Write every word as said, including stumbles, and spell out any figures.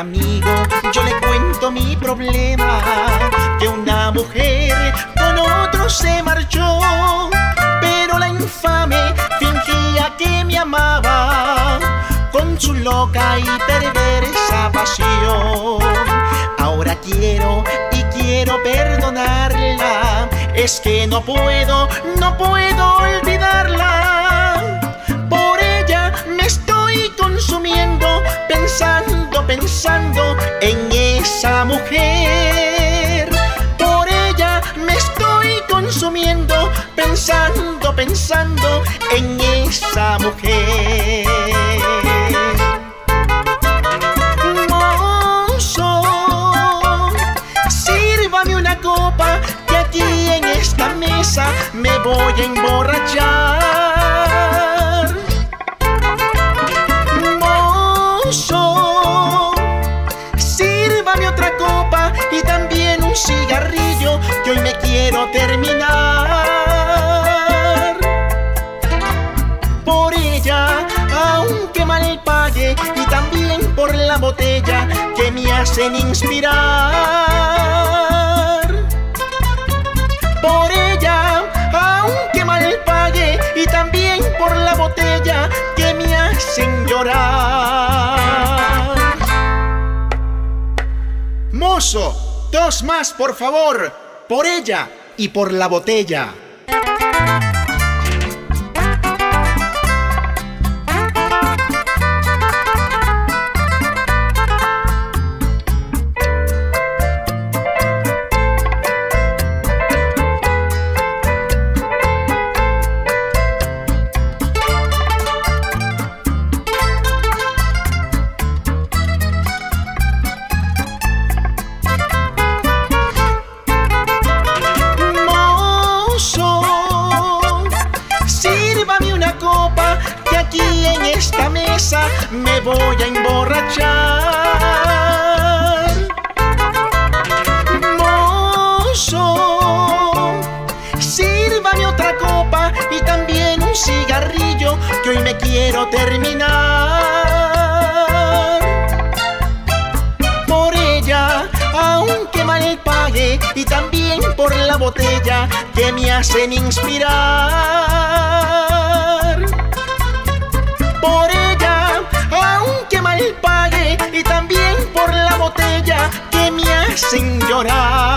amigo, yo le cuento mi problema, que una mujer con otro se marchó, pero la infame fingía que me amaba con su loca y perversa pasión. Ahora quiero y quiero perdonarla, es que no puedo, no puedo olvidarla. Por ella me estoy consumiendo, pensando, pensando en esa mujer. Por ella me estoy consumiendo, pensando, pensando en esa mujer. Copa, que aquí en esta mesa me voy a emborrachar. Mozo, sírvame otra copa y también un cigarrillo, que hoy me quiero terminar. Por ella, aunque mal pague, y también por la botella que me hacen inspirar. Por ella, aunque mal pague, y también por la botella que me hacen llorar. Mozo, dos más, por favor, por ella y por la botella. Me voy a emborrachar. Mozo, sírvame otra copa y también un cigarrillo, que hoy me quiero terminar. Por ella, aunque mal pague, y también por la botella que me hacen inspirar. Por ella, aunque mal pague, y también por la botella que me hacen llorar.